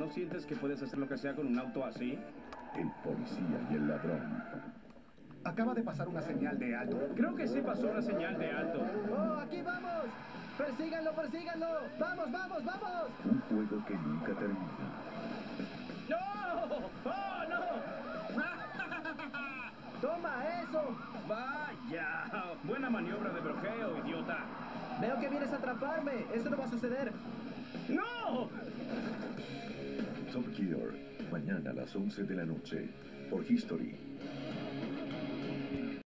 ¿No sientes que puedes hacer lo que sea con un auto así? El policía y el ladrón. Acaba de pasar una señal de alto. Creo que sí pasó una señal de alto. ¡Oh, aquí vamos! ¡Persíganlo, persíganlo! ¡Vamos, vamos, vamos! Un juego que nunca termina. ¡No! ¡Oh, no! ¡Toma eso! ¡Vaya! Buena maniobra de bloqueo, idiota. Veo que vienes a atraparme. Eso no va a suceder. ¡No! Top Gear, mañana a las 11 de la noche, por History.